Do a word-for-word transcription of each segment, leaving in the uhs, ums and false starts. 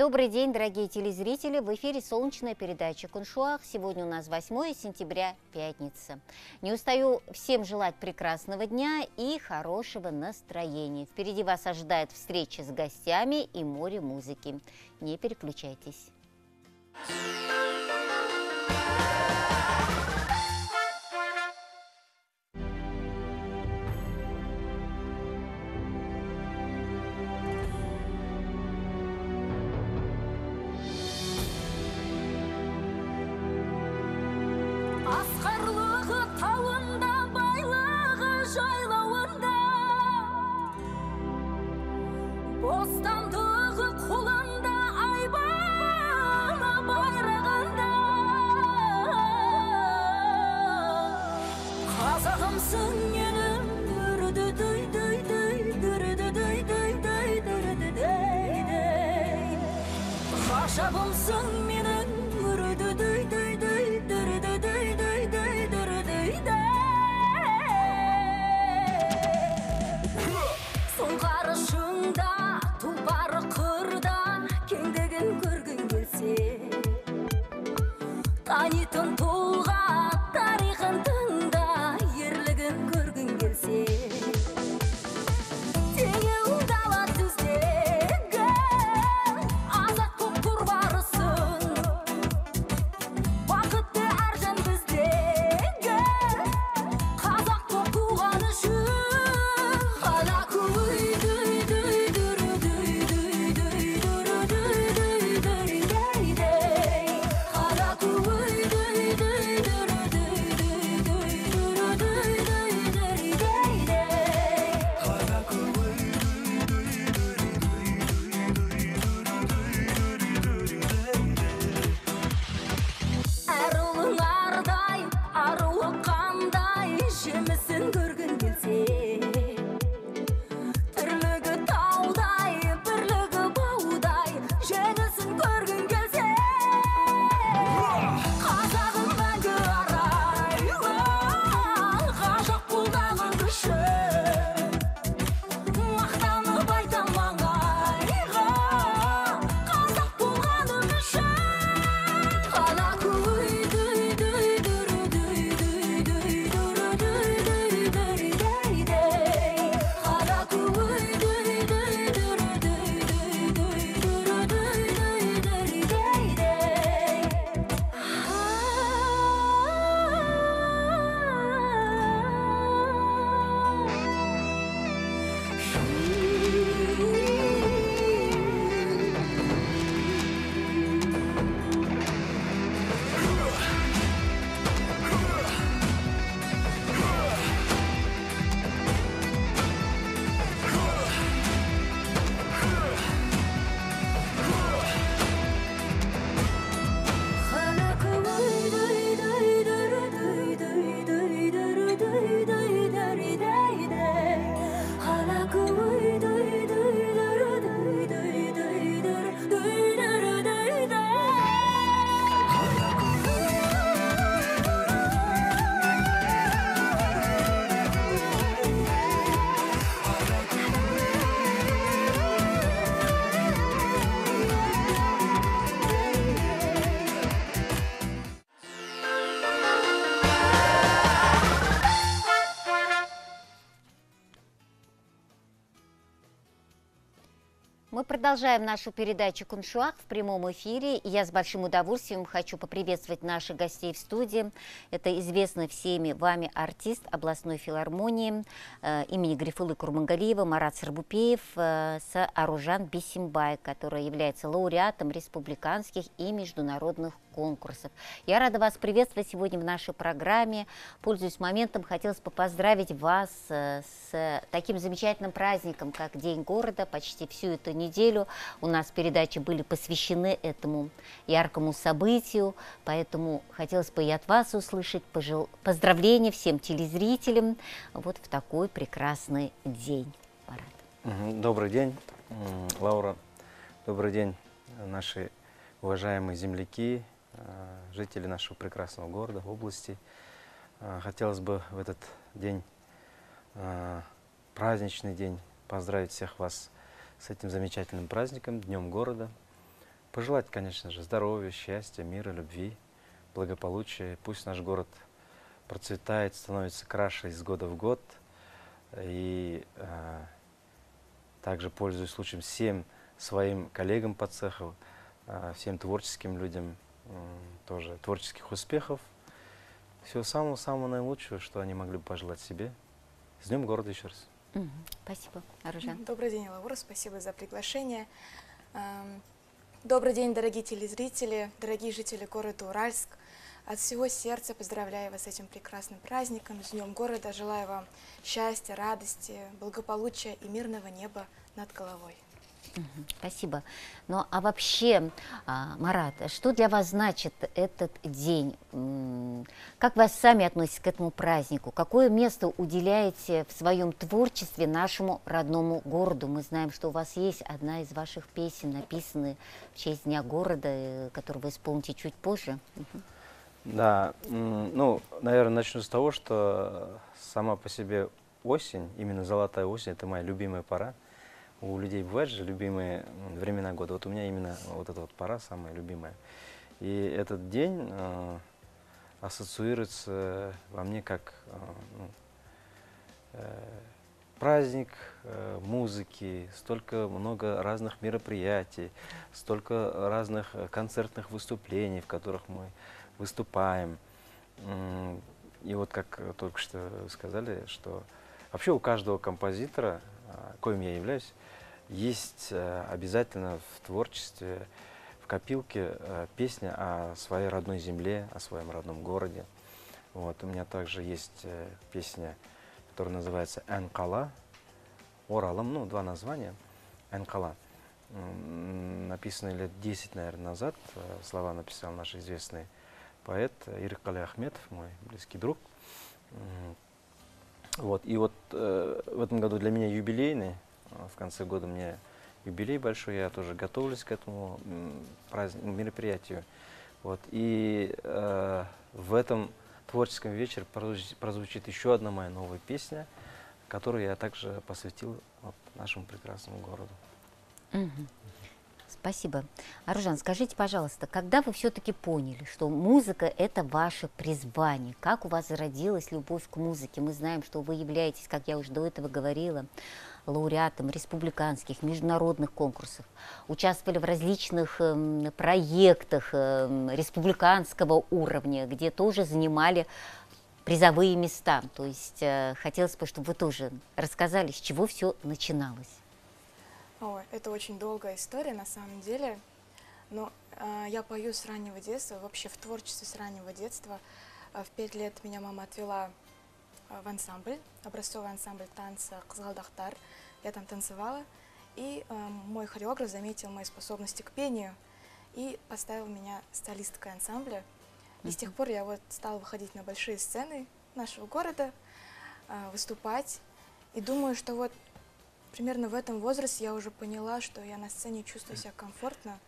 Добрый день, дорогие телезрители! В эфире солнечная передача «Куншуах». Сегодня у нас восьмое сентября, пятница. Не устаю всем желать прекрасного дня и хорошего настроения. Впереди вас ожидает встреча с гостями и море музыки. Не переключайтесь. Мы продолжаем нашу передачу «Куншуах» в прямом эфире. И я с большим удовольствием хочу поприветствовать наших гостей в студии. Это известный всеми вами артист областной филармонии э, имени Гарифуллы Курмангалиева Марат Сарбупеев э, Сааружан Бисимбай, который является лауреатом республиканских и международных конкурсов. Я рада вас приветствовать сегодня в нашей программе. Пользуясь моментом, хотелось бы поздравить вас э, с таким замечательным праздником, как День города. Почти всю эту неделю неделю у нас передачи были посвящены этому яркому событию, поэтому хотелось бы и от вас услышать пожел... поздравления всем телезрителям вот в такой прекрасный день. Марат. Добрый день, Лаура. Добрый день, наши уважаемые земляки, жители нашего прекрасного города, области. Хотелось бы в этот день, праздничный день, поздравить всех вас с этим замечательным праздником, Днем города. Пожелать, конечно же, здоровья, счастья, мира, любви, благополучия. Пусть наш город процветает, становится краше из года в год. И э, также, пользуясь случаем, всем своим коллегам по цеху, э, всем творческим людям э, тоже творческих успехов. Всего самого-самого наилучшего, что они могли бы пожелать себе. С Днем города еще раз. Мгм. Спасибо, Аружан. Добрый день, Лаура, спасибо за приглашение. Эм, Добрый день, дорогие телезрители, дорогие жители города Уральск. От всего сердца поздравляю вас с этим прекрасным праздником, с Днем города. Желаю вам счастья, радости, благополучия и мирного неба над головой. Мгм. Спасибо. Ну а вообще, а, Марат, что для вас значит этот день? М, Как вы сами относитесь к этому празднику? Какое место уделяете в своем творчестве нашему родному городу? Мы знаем, что у вас есть одна из ваших песен, написанная в честь Дня города, э, которую вы исполните чуть позже. Мгм. Да, м, ну, наверное, начну с того, что сама по себе осень, именно золотая осень, это моя любимая пора. У людей бывают же любимые м, времена года. Вот у меня именно вот эта вот пора самая любимая. И этот день э, ассоциируется во мне как э, ну, э, праздник э, музыки, столько много разных мероприятий, столько разных э, концертных выступлений, в которых мы выступаем. М, И вот как э, только что сказали, что вообще у каждого композитора, а, коим я являюсь, есть э, обязательно в творчестве, в копилке э, песня о своей родной земле, о своем родном городе. Вот, у меня также есть э, песня, которая называется «Энкала», «Оралым», ну, два названия, «Энкала». М, Написанные лет десять, наверное, назад. Э, Слова написал наш известный поэт Иркали Ахметов, мой близкий друг. М, Вот, и вот э, в этом году для меня юбилейный. В конце года мне юбилей большой, я тоже готовлюсь к этому м, праздник, мероприятию. Вот, и э, в этом творческом вечере прозвучит, прозвучит еще одна моя новая песня, которую я также посвятил вот, нашему прекрасному городу. Мгм. Спасибо. Аружан, скажите, пожалуйста, когда вы все-таки поняли, что музыка – это ваше призвание? Как у вас зародилась любовь к музыке? Мы знаем, что вы являетесь, как я уже до этого говорила, лауреатом республиканских, международных конкурсов, участвовали в различных эм, проектах эм, республиканского уровня, где тоже занимали призовые места. То есть э, хотелось бы, чтобы вы тоже рассказали, с чего все начиналось. Ой, это очень долгая история на самом деле, но э, я пою с раннего детства, вообще в творчестве с раннего детства. Э, в пять лет меня мама отвела э, в ансамбль, образцовый ансамбль танца «Кызгалдактар». Я там танцевала, и э, мой хореограф заметил мои способности к пению и поставил меня солисткой ансамбля. И с тех пор я вот стала выходить на большие сцены нашего города, э, выступать. И думаю, что вот примерно в этом возрасте я уже поняла, что я на сцене чувствую себя комфортно,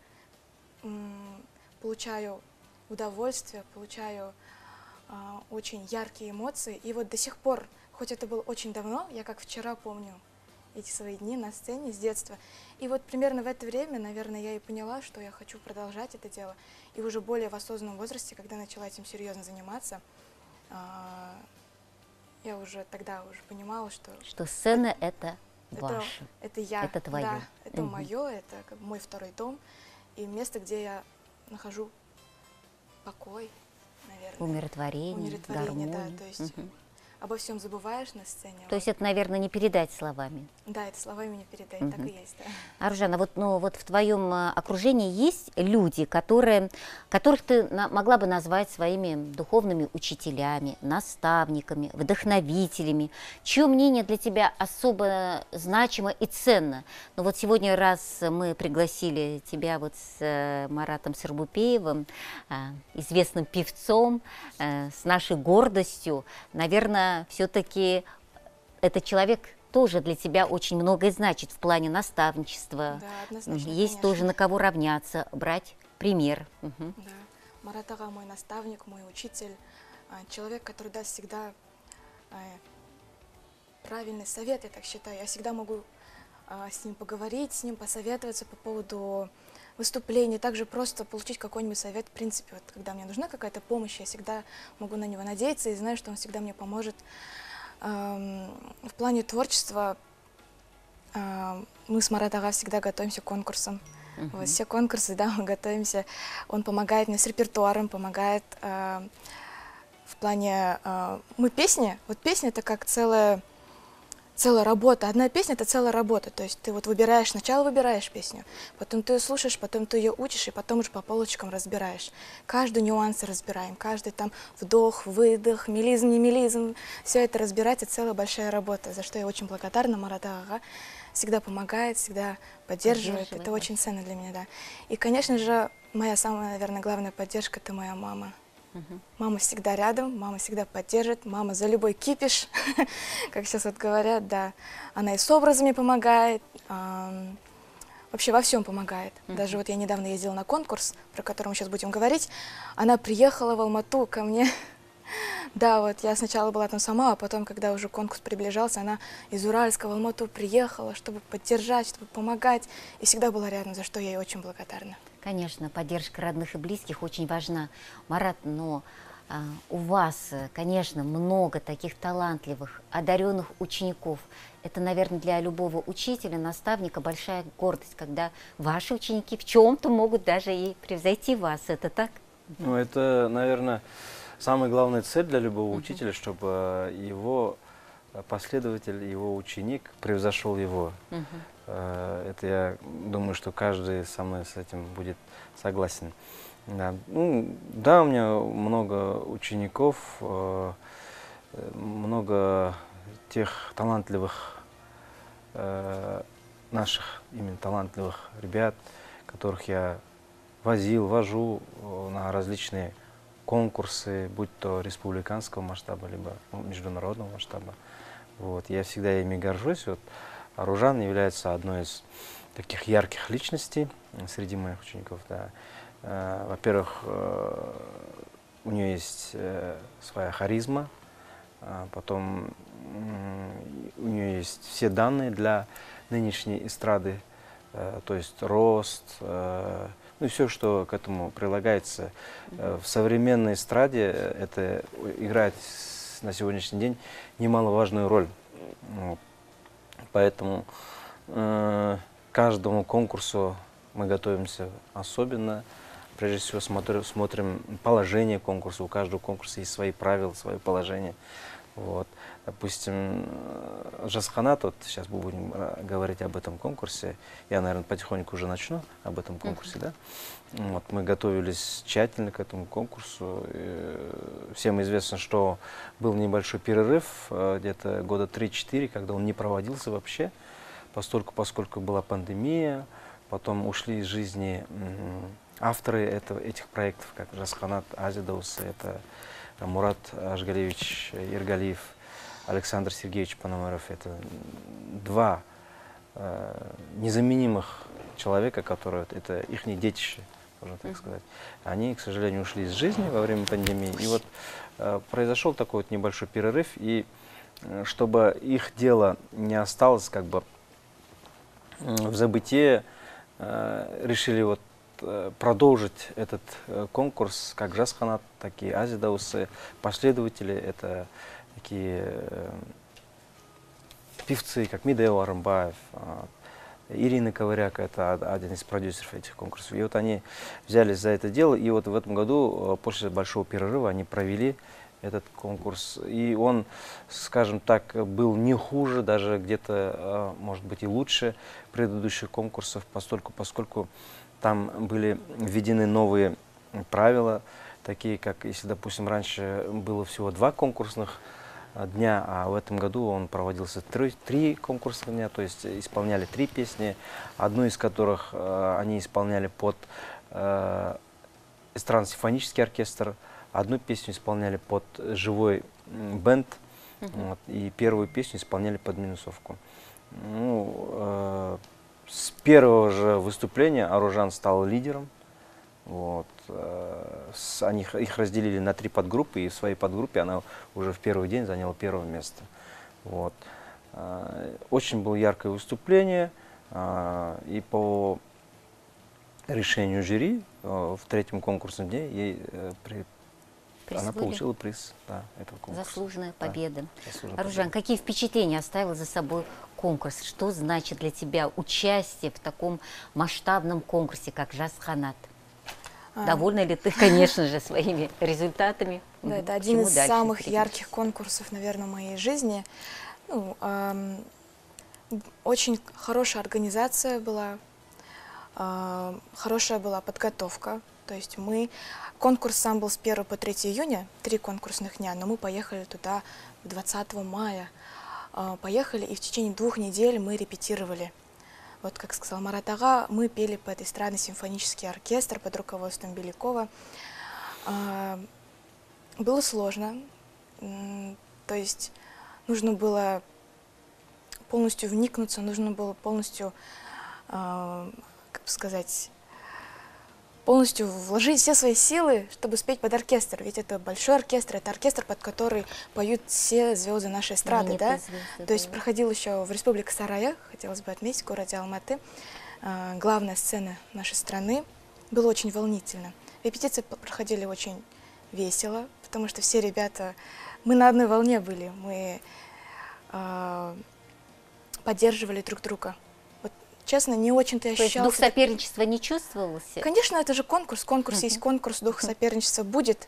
м, получаю удовольствие, получаю а, очень яркие эмоции. И вот до сих пор, хоть это было очень давно, я как вчера помню эти свои дни на сцене с детства. И вот примерно в это время, наверное, я и поняла, что я хочу продолжать это дело. И уже более в осознанном возрасте, когда начала этим серьезно заниматься, а, я уже тогда уже понимала, что Что сцена – это это, ваше. это я, это твое. да, это Мгм. мое, это как бы мой второй дом и место, где я нахожу покой, наверное, Умиротворение, умиротворение, да, гармонию. то есть Мгм. обо всем забываешь на сцене. То есть это, наверное, не передать словами. Да, это словами не передать, так Мгм. и есть, да. Аружан, а вот, ну, вот в твоем а, окружении есть люди, которые, которых ты на- могла бы назвать своими духовными учителями, наставниками, вдохновителями, чье мнение для тебя особо значимо и ценно? Ну вот сегодня, раз мы пригласили тебя вот с э, Маратом Сарбупеевым, а, известным певцом, э, с нашей гордостью, наверное, все-таки этот человек тоже для тебя очень многое значит в плане наставничества. Да, однозначно, Есть конечно. тоже на кого равняться, брать пример. Мгм. Да, Марат ага мой наставник, мой учитель, а, человек, который даст всегда а, правильный совет, я так считаю. Я всегда могу а, с ним поговорить, с ним посоветоваться по поводу выступление, также просто получить какой-нибудь совет. В принципе, вот, когда мне нужна какая-то помощь, я всегда могу на него надеяться и знаю, что он всегда мне поможет. Эм, в плане творчества э, мы с Марат ага всегда готовимся к конкурсам. Мгм. Вот, все конкурсы, да, мы готовимся. Он помогает мне с репертуаром, помогает э, в плане... Э, мы песни, вот песня это как целая, целая работа. Одна песня это целая работа. То есть ты вот выбираешь, сначала выбираешь песню, потом ты ее слушаешь, потом ты ее учишь, и потом уже по полочкам разбираешь. Каждый нюанс разбираем, каждый там вдох, выдох, мелизм, не мелизм. Все это разбирать, это целая большая работа, за что я очень благодарна Марату ага. Всегда помогает, всегда поддерживает. Поддерживает Это вас. очень ценно для меня, да. И, конечно же, моя самая, наверное, главная поддержка – это моя мама. Мгм. Мама всегда рядом, мама всегда поддержит, мама за любой кипиш, как сейчас вот говорят, да. Она и с образами помогает, ам, вообще во всем помогает. Даже вот я недавно ездила на конкурс, про который мы сейчас будем говорить. Она приехала в Алмату ко мне. Да, вот я сначала была там сама, а потом, когда уже конкурс приближался, она из Уральска в Алмату приехала, чтобы поддержать, чтобы помогать. И всегда была рядом, за что я ей очень благодарна. Конечно, поддержка родных и близких очень важна. Марат, но а, у вас, э, конечно, много таких талантливых, одаренных учеников. Это, наверное, для любого учителя, наставника большая гордость, когда ваши ученики в чем-то могут даже и превзойти вас. Это так? Ну, это, наверное, самая главная цель для любого учителя, чтобы его последователь, его ученик превзошел его. Мгм. Э, Это я думаю, что каждый со мной с этим будет согласен. Да, ну, да, у меня много учеников, э, э, много тех талантливых, э, наших именно талантливых ребят, которых я возил, вожу э, на различные конкурсы, будь то республиканского масштаба, либо ну, международного масштаба. Вот. Я всегда ими горжусь. Вот. Аружан является одной из таких ярких личностей среди моих учеников. Да. Э, Во-первых, э, у нее есть э, своя харизма, а потом м, у нее есть все данные для нынешней эстрады, э, то есть рост, э, ну и все, что к этому прилагается. Э, В современной эстраде это играет с- на сегодняшний день немаловажную роль. Вот. Поэтому э, каждому конкурсу мы готовимся особенно. Прежде всего смотрим, смотрим положение конкурса. У каждого конкурса есть свои правила, свои положения. Вот. Допустим, э, Жасханат, вот сейчас мы будем э, говорить об этом конкурсе. Я, наверное, потихоньку уже начну об этом конкурсе. Да? Вот. Мы готовились тщательно к этому конкурсу. И всем известно, что был небольшой перерыв, э, где-то года три-четыре, когда он не проводился вообще, постольку, поскольку была пандемия. Потом ушли из жизни м, авторы этого, этих проектов, как Жасханат Азидаусы, это Мурат Ашгалевич Иргалиев, Александр Сергеевич Пономарев. Это два э, незаменимых человека, которые, это их детище, можно так сказать. Они, к сожалению, ушли из жизни во время пандемии. И вот э, произошел такой вот небольшой перерыв. И э, чтобы их дело не осталось как бы э, в забытие, э, решили вот э, продолжить этот э, конкурс, как Жасханат, так и Азидаусы. Последователи — это такие э, певцы, как Мидео Арымбаев, э, Ирина Ковыряк — это од- один из продюсеров этих конкурсов. И вот они взялись за это дело, и вот в этом году, э, после большого перерыва, они провели этот конкурс. И он, скажем так, был не хуже, даже где-то, э, может быть, и лучше предыдущих конкурсов, постольку, поскольку там были введены новые правила, такие как, если, допустим, раньше было всего два конкурсных э, дня, а в этом году он проводился три, три конкурсных дня, то есть исполняли три песни, одну из которых э, они исполняли под э, эстрадно-симфонический оркестр, одну песню исполняли под живой м, бенд, вот, и первую песню исполняли под минусовку. Ну, э, с первого же выступления Аружан стал лидером. Вот, э, с- они, их их разделили на три подгруппы, и в своей подгруппе она уже в первый день заняла первое место. Вот. Э, Очень было яркое выступление, э, и по решению жюри э, в третьем конкурсном дне ей э, при- она Присвоили? получила приз, да, этого конкурса. Заслуженная Да, победа. заслуженная Аружан, победа. какие впечатления оставил за собой конкурс? Что значит для тебя участие в таком масштабном конкурсе, как «Жас-Ханат»? А, Довольна ли ты, конечно же, своими результатами? Да, Мгм. это К один чему из дальше самых стремишься? ярких конкурсов, наверное, в моей жизни. Ну, ам, очень хорошая организация была, ам, хорошая была подготовка. То есть мы... Конкурс сам был с первого по третьего июня, три конкурсных дня, но мы поехали туда двадцатого мая. А, Поехали, и в течение двух недель мы репетировали. Вот, как сказал Марат ага, мы пели под эстрадно-симфонический оркестр под руководством Белякова. А, Было сложно, м, то есть нужно было полностью вникнуться, нужно было полностью, а, как бы сказать, полностью вложить все свои силы, чтобы спеть под оркестр. Ведь это большой оркестр, это оркестр, под который поют все звезды нашей эстрады, да? Знаменитые звезды, То есть да. проходил еще в Республике Сарая, хотелось бы отметить, в городе Алматы, а, главная сцена нашей страны. Было очень волнительно. Репетиции п- проходили очень весело, потому что все ребята, мы на одной волне были, мы а, поддерживали друг друга. Вот, честно, не очень-то То есть ощущался. дух соперничества не чувствовался? Конечно, это же конкурс, конкурс Мгм. есть конкурс, дух соперничества будет,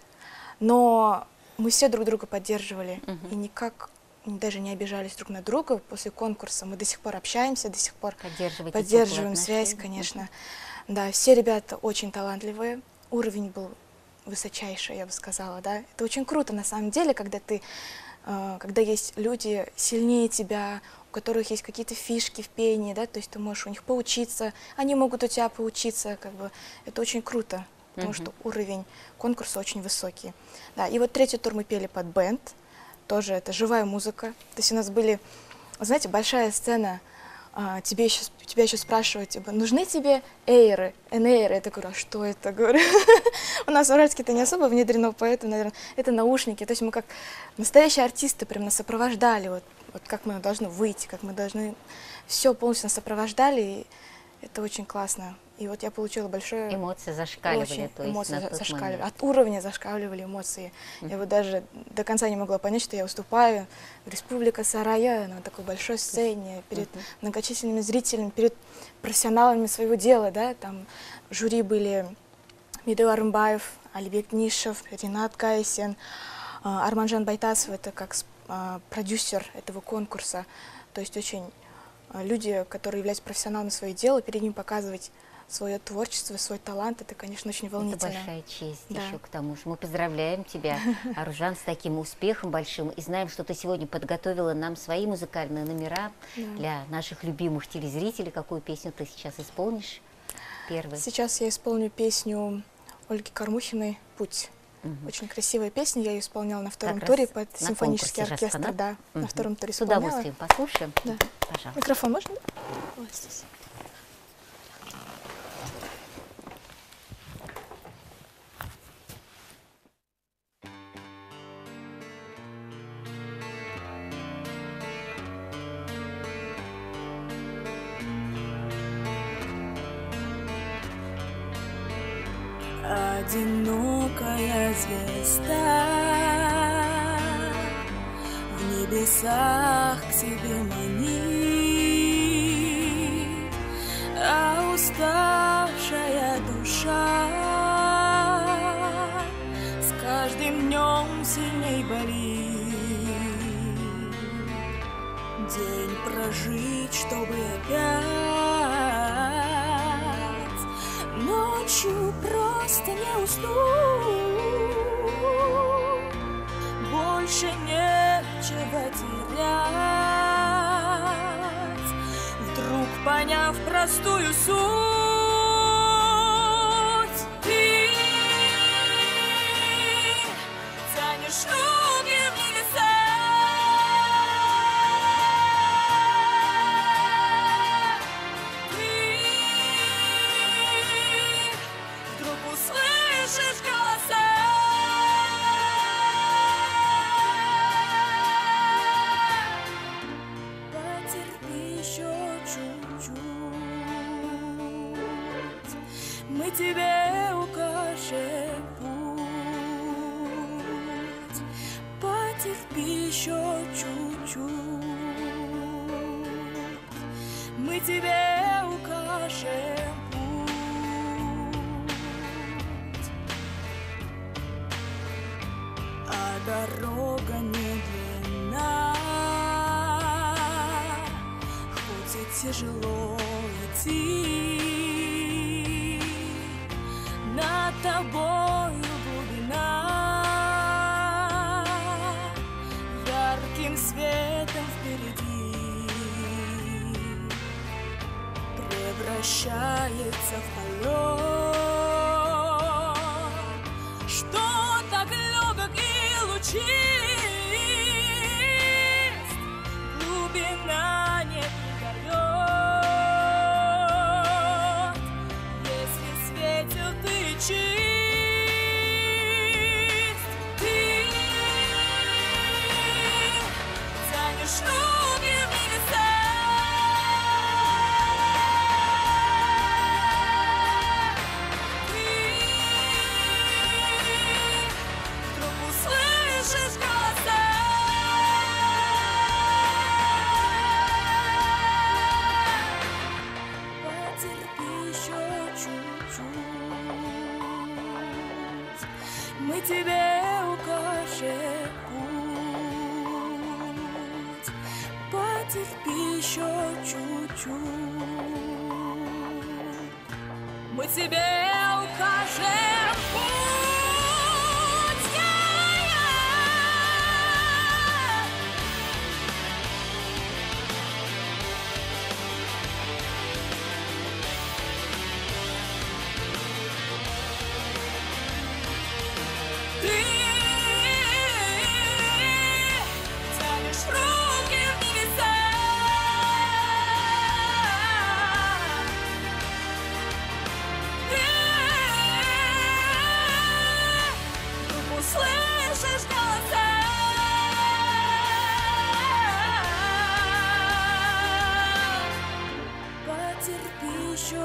но мы все друг друга поддерживали Мгм. и никак даже не обижались друг на друга после конкурса. Мы до сих пор общаемся, до сих пор Поддерживаете поддерживаем теплые связь, отношения? конечно. Да, все ребята очень талантливые, уровень был высочайший, я бы сказала, да. Это очень круто на самом деле, когда ты, э, когда есть люди сильнее тебя, у которых есть какие-то фишки в пении, да, то есть ты можешь у них поучиться, они могут у тебя поучиться, как бы, это очень круто, потому Мгм. что уровень конкурса очень высокий. Да, и вот третий тур мы пели под бенд, тоже это живая музыка, то есть у нас были, знаете, большая сцена, а, тебе еще, тебя еще спрашивают, типа, нужны тебе эйры, энейры? Я говорю, а что это? Говорю, у нас в Уральске это не особо внедрено, поэтому, наверное, это наушники. То есть мы как настоящие артисты прям нас сопровождали, вот, вот как мы должны выйти, как мы должны, все полностью нас сопровождали, и это очень классно. И вот я получила большое... Эмоции зашкаливали, Очень то есть эмоции на за- тот зашкаливали. момент. От уровня зашкаливали эмоции. Я вот даже до конца не могла понять, что я выступаю в Республика Сарая на такой большой сцене, перед Мгм. многочисленными зрителями, перед профессионалами своего дела, да, там в жюри были Медеу Арымбаев, Алибек Нишев, Ринат Гайсин, а, Арманжан Байтасов, это как с- а, продюсер этого конкурса, то есть очень а, люди, которые являются профессионалами своего дела, перед ним показывать свое творчество, свой талант, это, конечно, очень Это волнительно. большая честь Да. еще к тому же. Мы поздравляем тебя, Аружан, с таким успехом большим. И знаем, что ты сегодня подготовила нам свои музыкальные номера Да. для наших любимых телезрителей. Какую песню ты сейчас исполнишь? Первый. Сейчас я исполню песню Ольги Кормухиной «Путь». Мгм. Очень красивая песня, я ее исполняла на втором Как туре раз под на симфонический конкурсе оркестр, «Жас-Ханат». да, на Мгм. втором туре С исполняла. удовольствием послушаем. Да. Пожалуйста. Микрофон можно? Вот здесь. Одинокая звезда в небесах к себе манит, а уставшая душа с каждым днем сильней болит. День прожить, чтобы опять ночью просто не уснуть, больше нечего терять, вдруг поняв простую суть, ты тянешь руки в небеса. Вдруг услышишь голоса. Потерпи еще чуть-чуть, Мы тебе укажем путь, потерпи еще чуть-чуть. Мы тебе укажем путь, а дорога не длинна, хоть и тяжело идти, над тобою глубина, ярким светом впереди превращается в полет, что так легок и лучист, глубина не предает, если светил ты чист. Ты тянешь руки в небеса, слышишь голоса, потерпи еще чуть-чуть, мы тебе укажем путь, потерпи еще чуть-чуть, мы тебе укажем путь. Слышишь голоса, потерпи еще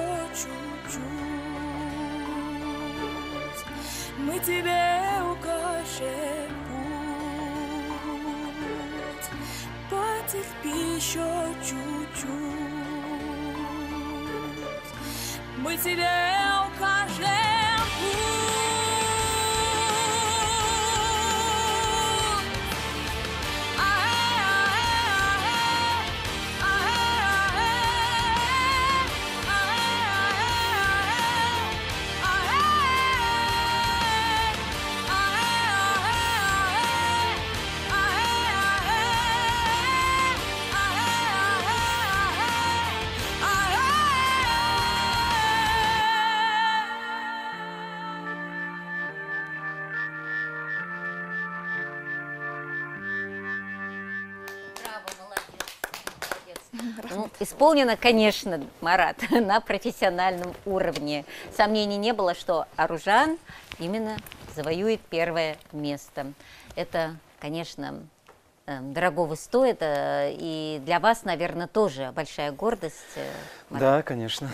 чуть-чуть, мы тебе укажем путь, потерпи еще чуть-чуть, мы тебе укажем путь. Ну, исполнено, конечно, Марат, на профессиональном уровне. Сомнений не было, что Аружан именно завоюет первое место. Это, конечно, дорогого стоит, и для вас, наверное, тоже большая гордость, Марат. Да, конечно.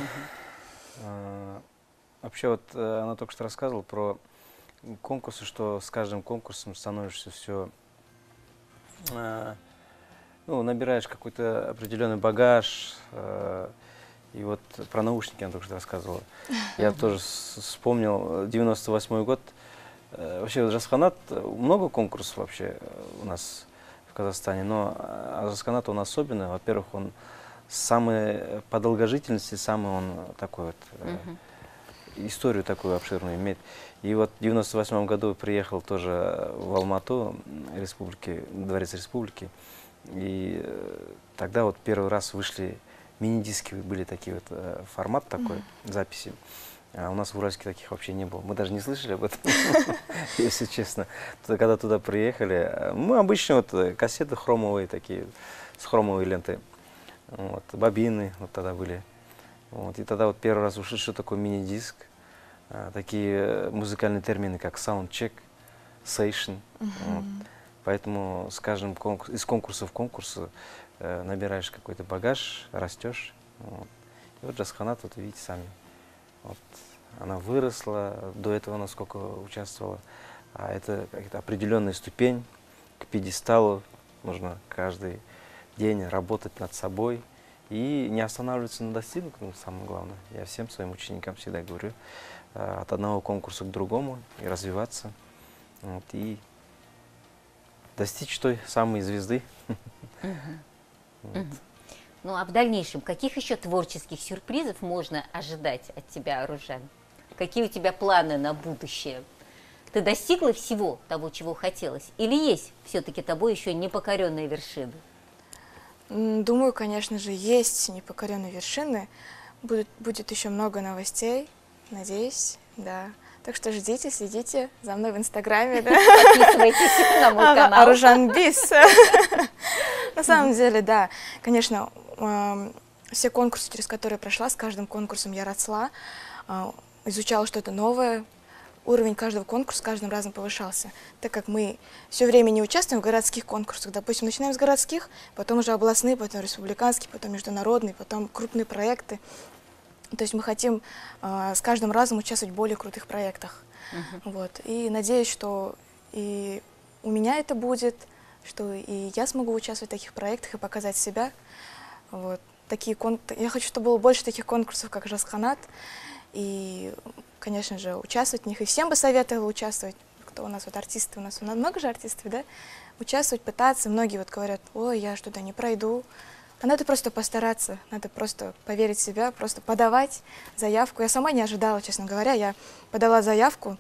Uh, вообще, вот она только что рассказывала про конкурсы, что с каждым конкурсом становишься все... Uh, ну, набираешь какой-то определенный багаж. Э, и вот про наушники она только что рассказывала. Я тоже вспомнил девяносто восьмой год. Э, вообще, Жасханат, много конкурсов вообще у нас в Казахстане, но Жасханат он особенный. Во-первых, он самый по долгожительности, самый он такой вот, э, историю такую обширную имеет. И вот в девяносто восьмом году приехал тоже в Алмату, республики, Дворец Республики. И э, тогда вот первый раз вышли мини-диски, были такие вот, э, формат такой, mm-hmm. записи. А у нас в Уральске таких вообще не было. Мы даже не слышали об этом, если честно. Когда туда приехали, мы обычно вот кассеты хромовые такие, с хромовой лентой. Вот, бобины вот тогда были. Вот, и тогда вот первый раз ушли, что такое мини-диск. А, такие музыкальные термины, как саундчек, сейшн. Mm-hmm. Вот. Поэтому, скажем, конкурс, из конкурса в конкурс э, набираешь какой-то багаж, растешь. Вот. И вот Жасханат, вот видите сами, вот, она выросла, до этого насколько участвовала. А это какая-то определенная ступень к пьедесталу. Нужно каждый день работать над собой и не останавливаться на достигнутом, самое главное. Я всем своим ученикам всегда говорю, от одного конкурса к другому и развиваться, вот, и достичь той самой звезды. Ну а в дальнейшем, каких еще творческих сюрпризов можно ожидать от тебя, Аружан? Какие у тебя планы на будущее? Ты достигла всего того, чего хотелось? Или есть все-таки тобой еще непокоренные вершины? Думаю, конечно же, есть непокоренные вершины. Будет, будет еще много новостей, надеюсь, да. Так что ждите, следите за мной в Инстаграме. Подписывайтесь на мой канал. Аружан Бис. На самом деле, да, конечно, все конкурсы, через которые прошла, с каждым конкурсом я росла, изучала что-то новое. Уровень каждого конкурса с каждым разом повышался, так как мы все время не участвуем в городских конкурсах. Допустим, начинаем с городских, потом уже областные, потом республиканские, потом международные, потом крупные проекты. То есть мы хотим э, с каждым разом участвовать в более крутых проектах. Uh-huh. Вот. И надеюсь, что и у меня это будет, что и я смогу участвовать в таких проектах и показать себя. Вот. Такие кон... Я хочу, чтобы было больше таких конкурсов, как Жасханат. И, конечно же, участвовать в них. И всем бы советовала участвовать. Кто у нас вот артисты? У нас, у нас много же артистов, да? Участвовать, пытаться. Многие вот говорят, ой, я что-то не пройду. А надо просто постараться, надо просто поверить в себя, просто подавать заявку. Я сама не ожидала, честно говоря. Я подала заявку,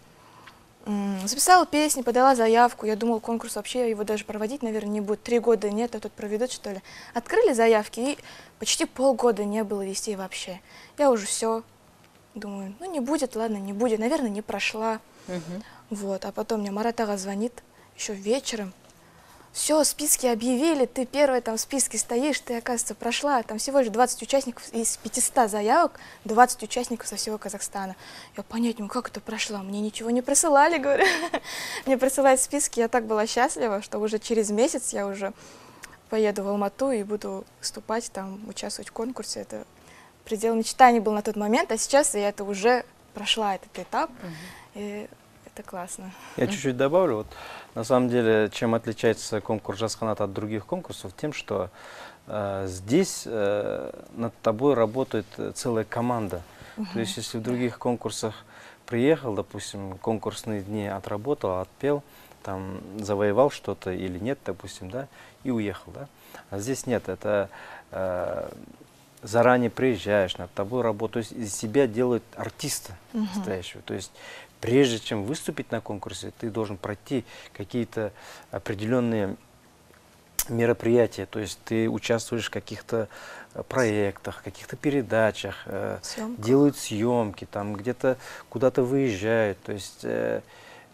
записала песни, подала заявку. Я думала, конкурс вообще его даже проводить, наверное, не будет. Три года нет, а тут проведут, что ли. Открыли заявки, и почти полгода не было вести вообще. Я уже все думаю, ну не будет, ладно, не будет. Наверное, не прошла. Uh-huh. Вот. А потом мне Марат ага звонит еще вечером. Все, списки объявили, ты первая там в списке стоишь, ты, оказывается, прошла. Там всего лишь двадцать участников из пятисот заявок, двадцать участников со всего Казахстана. Я понять не могу, как это прошла. Мне ничего не присылали, говорю. Мне присылают списки, я так была счастлива, что уже через месяц я уже поеду в Алмату и буду выступать там, участвовать в конкурсе. Это предел мечтаний был на тот момент, а сейчас я это уже прошла, этот этап. И это классно. Я чуть-чуть добавлю. Вот, на самом деле, чем отличается конкурс Жасханат от других конкурсов? Тем, что э, здесь э, над тобой работает целая команда. Uh-huh. То есть, если в других конкурсах приехал, допустим, конкурсные дни отработал, отпел, там, завоевал что-то или нет, допустим, да, и уехал, да. А здесь нет, это э, заранее приезжаешь, над тобой работаешь, то есть из себя делают артиста uh-huh. настоящего. То есть, прежде чем выступить на конкурсе, ты должен пройти какие-то определенные мероприятия. То есть ты участвуешь в каких-то проектах, каких-то передачах, Съемка. делают съемки, там где-то куда-то выезжают. То есть э,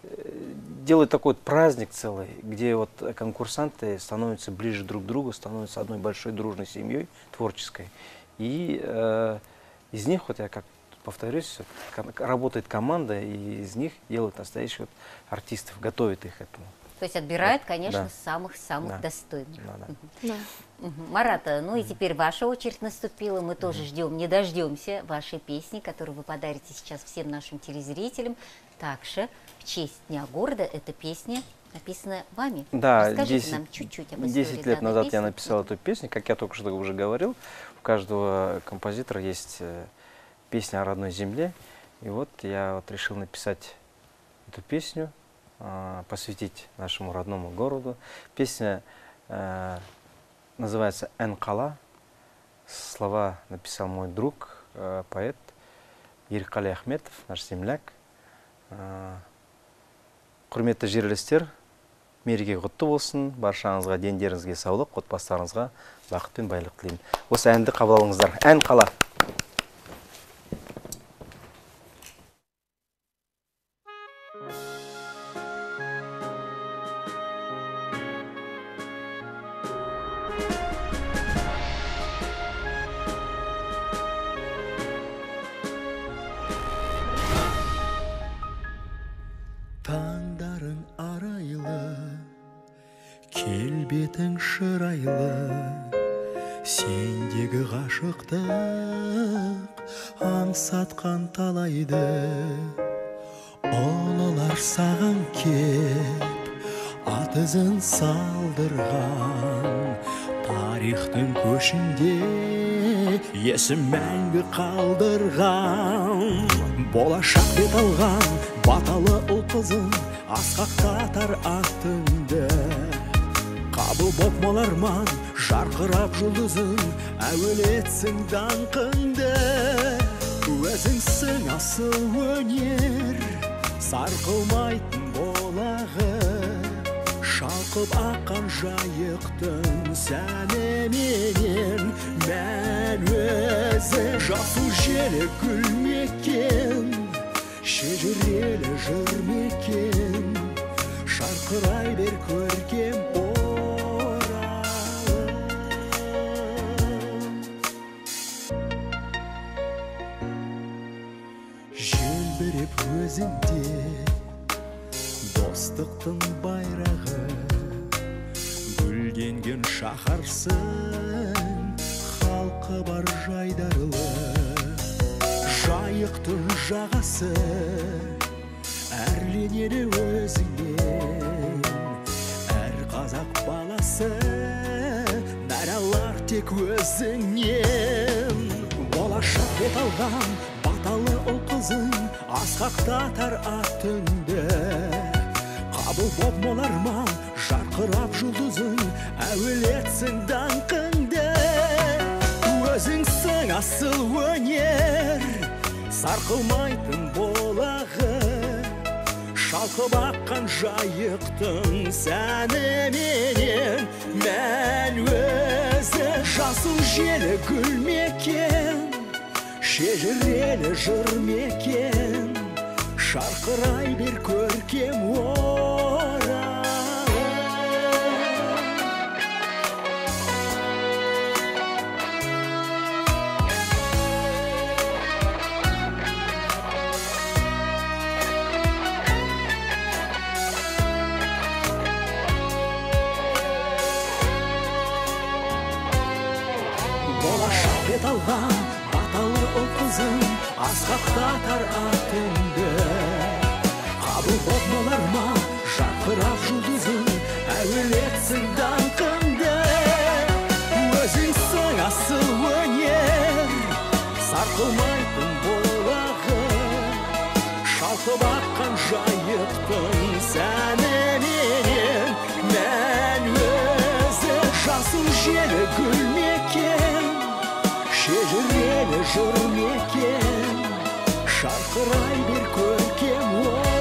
делают такой вот праздник целый, где вот конкурсанты становятся ближе друг к другу, становятся одной большой дружной семьей творческой. И э, из них, вот я как повторюсь, работает команда, и из них делают настоящих вот артистов, готовят их к этому. То есть отбирают, да. конечно, самых-самых да. достойных. Да, да. Да. Угу. Марата, ну и теперь ваша очередь наступила. Мы тоже ждем, не дождемся вашей песни, которую вы подарите сейчас всем нашим телезрителям. Также в честь Дня города эта песня написана вами. Да, расскажите нам чуть-чуть об истории. десять лет назад песни. я написал эту песню. Как я только что уже говорил, у каждого композитора есть песня о родной земле. И вот я вот решил написать эту песню, э, посвятить нашему родному городу. Песня э, называется «Эн Кала». Слова написал мой друг, э, поэт Еркали Ахметов, наш земляк. Құрметті жерлестер, мереке құтты болсын, баршаңызға дендеріңізге саулық, отбасыларыңызға бақыт пен байлық тілеймін. Осы әнді қабыл алыңыздар. «Эн Кала». Таңдарың арайлы, келбетің шырайлы, сендегі ғашықтық аңсатқан талайды, олар саған кеп ат ізін салдырған, тарихтың көшінде есім мәңгі қалдырған. Болашақ бет алған баталы ұл қызың асқақтатар аттыңды, қабыл боп мол арман жарқырап жұлдызың әуелетсің даңқыңды. Өзіңсің асыл өнер, сарқылмайтын болағы, шалқып аққан жайықтың сәніменен мән өзі. Жасыл желі гүл мекен, шежірелі жыр мекен, шарқырай бер көркем оралым. Желбіреп өзіңде достықтың байрағы, гүлденген шаһарсың, халқы бар жайдарлы. Жайықтың жағасы әрленеді өзіңнен, әр қазақ баласы нәр алар тек өзіңнен. Болашақ бет алған баталы ұл қызың асқақтатар аттыңды, қабыл боп мол арман жарқырап жұлдызың әуелетсің даңқыңды. Өзіңсің асыл өнер, сарқылмайтын болағы, шалқып аққан жайықтың сәніменен мән өзі. Жасыл желі гүл мекен, шежірелі жыр мекен, шарқырай бер көркем оралым. Болашақ бет алған баталы ұл қызың асқақтатар аттыңды, қабыл боп мол арман жарқырап жұлдызың әуелетсің даңқыңды. Өзіңсің асыл өнер, сарқылмайтын болағы, шалқып аққан жайықтың сәніменен мән өзі. Жасыл желі гүл мекен, шежірелі жыр мекен, шарқырай бер көркем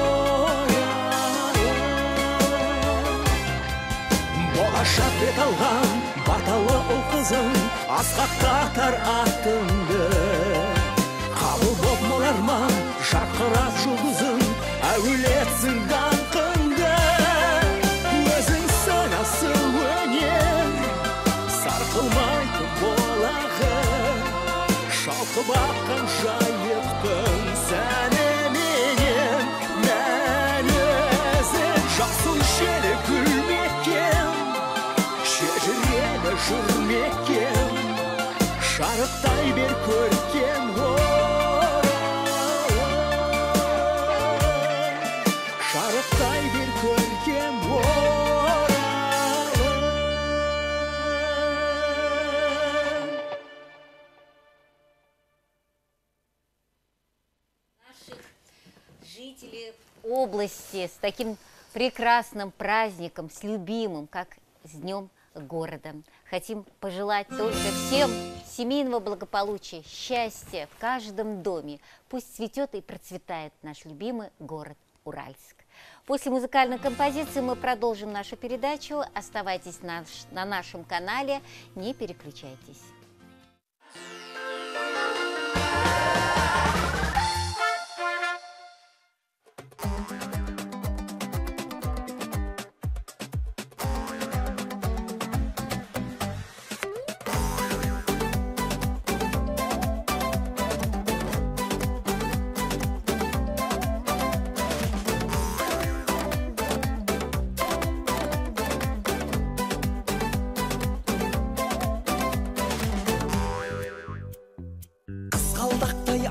оралым. Болашақ бет алған баталы ұл қызың асқақтатар аттыңды, қабыл боп мол арман жарқырап жұлдызың әуелетсің даңқыңды. Өзіңсің асыл өнер, сарқылмайтын болағы, шалқып аққан жайықтың сәніменен мән өзі. Жасыл желі гүл мекен, шежірелі жыр мекен, шарықтай бер көркем оралым, шарықтай бер көркем оралым. Жители области с таким прекрасным праздником, с любимым, как с Днем города. Хотим пожелать только всем семейного благополучия, счастья в каждом доме. Пусть цветет и процветает наш любимый город Уральск. После музыкальной композиции мы продолжим нашу передачу. Оставайтесь на, на нашем канале, не переключайтесь.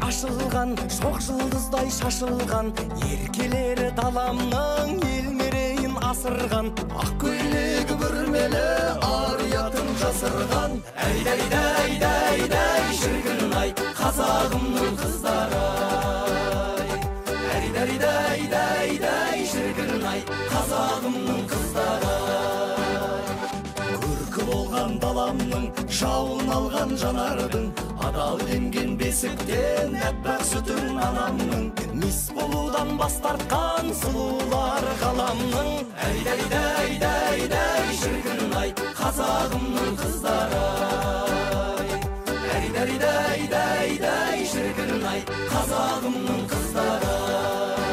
ашылған, шоқ жылдыздай шашылған, еркелері даламның ел мерейін асырған, ақ көйлегі бүрмелі ар ұятын жасырған. Әйдай-дай-дай-дай шіркін-ай, қазағымның қыздары-ай. Әйдай-дай-дай-дай шіркін-ай, қазағымның қыздары-ай. Көркі болған даламның, жауын алған жанардың, адал емген бесіктен әппақ сүтін анамның, мис болудан бас тартқан сұлулар ғаламның. Әйдай-дай-дай-дай шіркін-ай, қазағымның қыздары-ай. Әйдай-дай-дай-дай шіркін-ай, қазағымның қыздары-ай.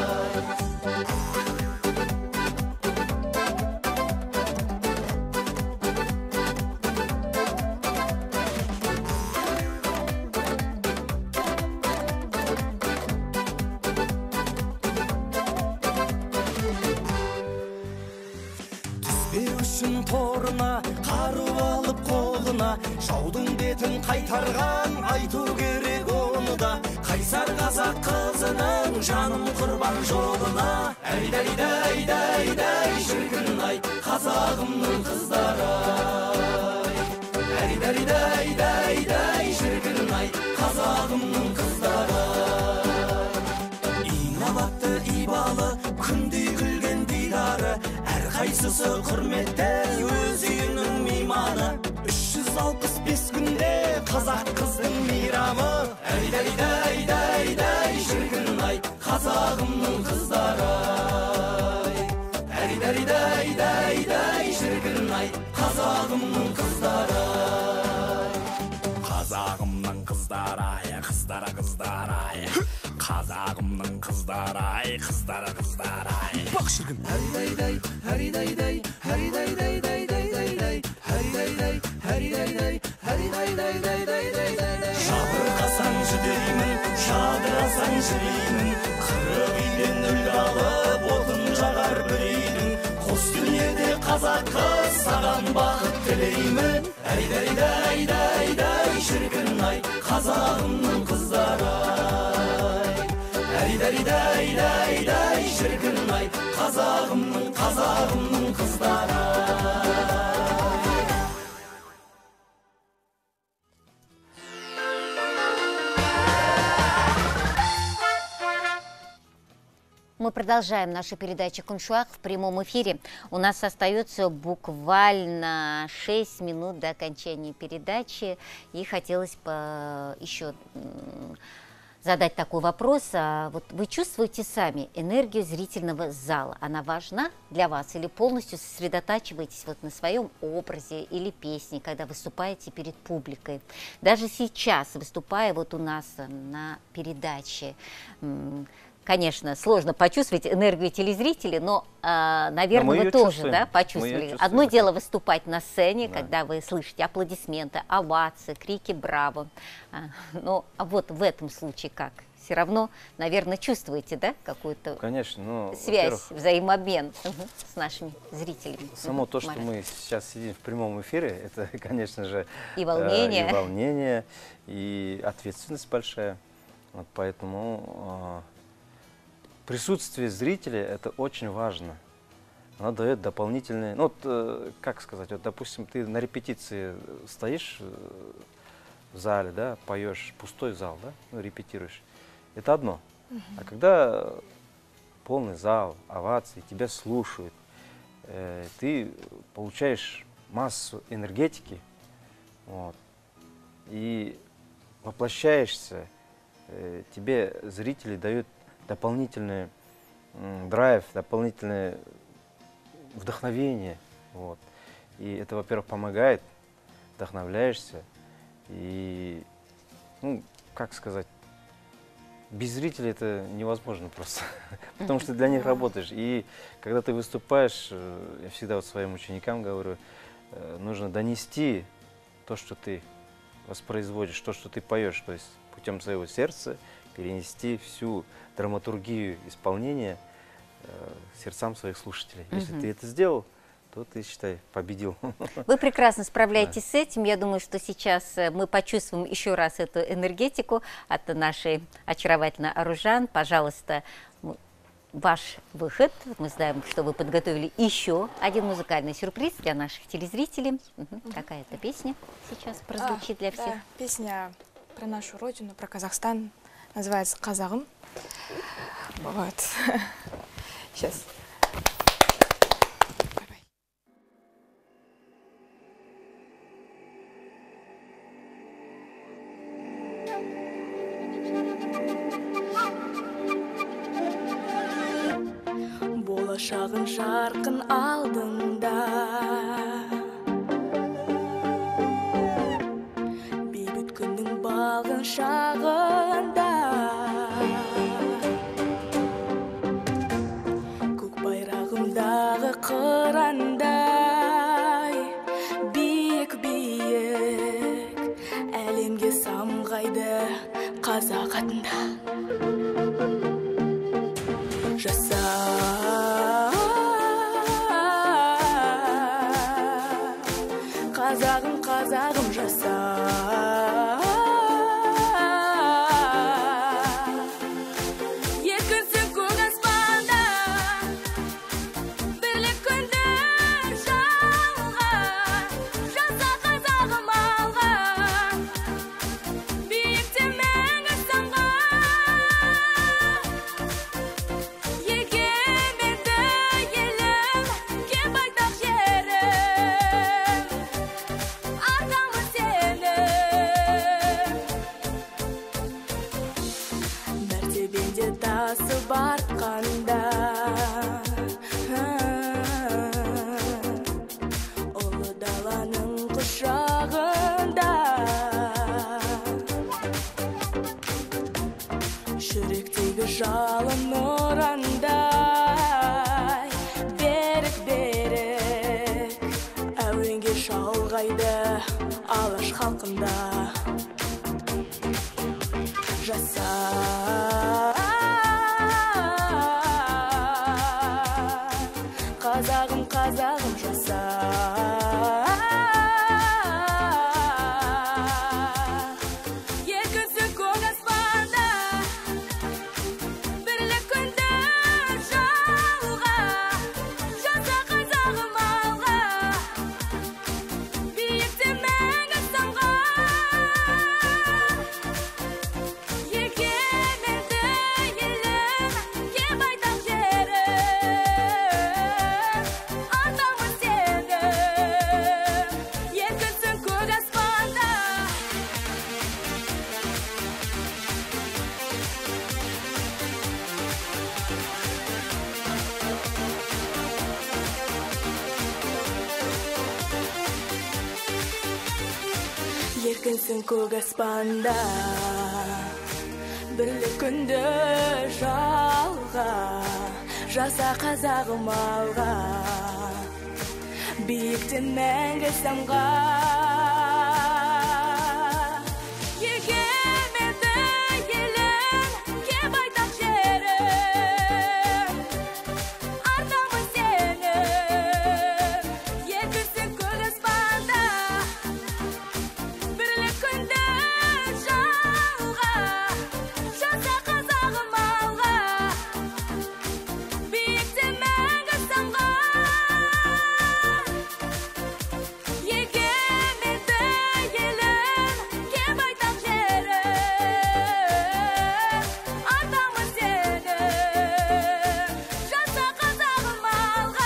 Үшін торына, қару алып қолына, жаудың бетін қайтарған айту керек оны да. Қайсар қазақ қызының жаным құрбан жолына. Әйдай-дай-дай-дай шіркін-ай, қазағымның қыздары-ай. Әйдай-дай-дай-дай шіркін-ай, қазағымның қыздары-ай. Инабатты ибалы, күндей күлген дидары, қайсысы құрметті өз үйінің мейманы. Үш жүз алпыс бес күнде қазақ қыздың мейрамы. Әйдай-дай-дай-дай шіркін-ай, қазағымның қыздары-ай. Әйдай-дай-дай-дай шіркін-ай, қазағымның қыздары-ай. Қазағымның қыздары-ай, қыздары қыздары-ай. Қазағымның қыздары-ай, қыздары қыздары-ай. Бақ шіркін. Әридай-дай, әридай-дай, әридай-дай-дай-дай-дай-дай, әридай-дай, әридай-дай, әридай-дай-дай-дай-дай-дай. Жабырқасаң жүдеймін, жадырасаң жүреймін, қырық үйден үлгі алып отын жағар бір үйдің. Қос дүниеде қазақ қыз саған бақыт тілеймін. Әридай-дай-дай-дай шіркін-ай, қазағымның қыздары-ай. Әридай-дай-дай-дай шіркін-ай, қазағымның, қазағымның қыздары-ай. Мы продолжаем нашу передачу «Куншуак» в прямом эфире. У нас остается буквально шесть минут до окончания передачи. И хотелось бы еще задать такой вопрос. Вот вы чувствуете сами энергию зрительного зала? Она важна для вас или полностью сосредотачиваетесь вот на своем образе или песне, когда выступаете перед публикой? Даже сейчас, выступая вот у нас на передаче, конечно, сложно почувствовать энергию телезрителей, но, э, наверное, но вы тоже, да, почувствовали. Одно дело выступать на сцене, да, когда вы слышите аплодисменты, овации, крики «Браво!». Но вот в этом случае как? Все равно, наверное, чувствуете, да, какую-то Конечно, ну, связь, взаимообмен с нашими зрителями. Само то, что мы сейчас сидим в прямом эфире, это, конечно же, и волнение, э, и, волнение, и ответственность большая. Вот поэтому... Э, Присутствие зрителя – это очень важно. Оно дает дополнительные… Ну, вот, э, как сказать, вот, допустим, ты на репетиции стоишь в зале, да, поешь, пустой зал, да, ну, репетируешь. Это одно. Uh-huh. А когда полный зал, овации, тебя слушают, э, ты получаешь массу энергетики, вот, и воплощаешься, э, тебе зрители дают дополнительный м, драйв, дополнительное вдохновение. Вот. И это, во-первых, помогает, вдохновляешься. И, ну, как сказать, без зрителей это невозможно просто, потому что для них работаешь. И когда ты выступаешь, я всегда вот своим ученикам говорю, нужно донести то, что ты воспроизводишь, то, что ты поешь, то есть путем своего сердца перенести всю драматургию исполнения э, сердцам своих слушателей. Если mm-hmm. ты это сделал, то ты, считай, победил. Вы прекрасно справляетесь с этим. Я думаю, что сейчас мы почувствуем еще раз эту энергетику от нашей очаровательной Аружан. Пожалуйста, ваш выход. Мы знаем, что вы подготовили еще один музыкальный сюрприз для наших телезрителей. Угу. Какая-то песня сейчас прозвучит а, для всех? Да, песня про нашу родину, про Казахстан. Называется «Казағым». Вот. Сейчас. Болашағың жарқын алдыңда, бейбіт күннің балғын шағында, көк байрағымдағы қырандай, биік-биік әлемге самғайды қазақ атында. Жаса Қазағым, қазағым жаса. Еркінсің көк аспанда, бірлік күнді жалға. Жаса қазағым алға, биікте мәңгі самға. Егеменді елім, кең байтақ жерім, ардамын сені. Мәртебеңде тасып артқанда, ұлы даланың құшағында, жүректегі жалын нұрандай, берік-берік әуенге шалғайды алаш халқында. Жаса қазағым, қазағым жаса. Еркінсің көк аспанда, бірлік күнді жалға. Жаса қазағым алға, биікте мәңгі самға. Егеменді елім, кең байтақ жерім, ардамын сені. Еркінсің көк аспанда. Еркінсің көк аспанда, бірлік күнді жалға. Жаса қазағым алға, биіктен мәңгі самға. Егеменді елім, кең байтақ жерім, ардамын сені. Еркінсің көк аспанда, бірлік күнді жалға. Жаса қазағым алға, биікте мәңгі самға. Егеменді елім, кең байтақ жерім, ардамын сені. Жаса қазағым алға.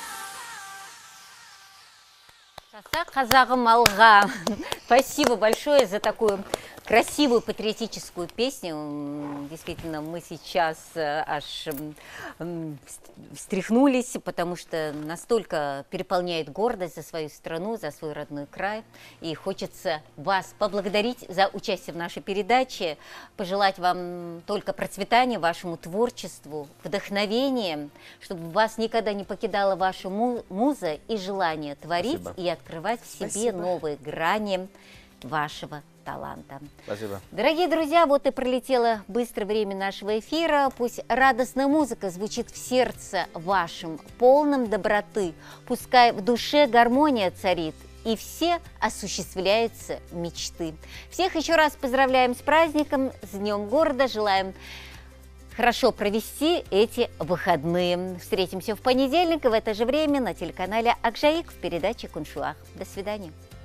Жаса қазағым алға. Спасибо большое за такую красивую патриотическую песню. М, Действительно, мы сейчас э, аж м, м, вст- встряхнулись, потому что настолько переполняет гордость за свою страну, за свой родной край. И хочется вас поблагодарить за участие в нашей передаче, пожелать вам только процветания вашему творчеству, вдохновения, чтобы вас никогда не покидала ваша му- муза и желание творить Спасибо. и открывать в себе Спасибо. новые грани вашего таланта. Спасибо. Дорогие друзья, вот и пролетело быстро время нашего эфира. Пусть радостная музыка звучит в сердце вашем, полном доброты. Пускай в душе гармония царит, и все осуществляются мечты. Всех еще раз поздравляем с праздником, с Днем города. Желаем хорошо провести эти выходные. Встретимся в понедельник и в это же время на телеканале Акжаик в передаче «Куншуах». До свидания.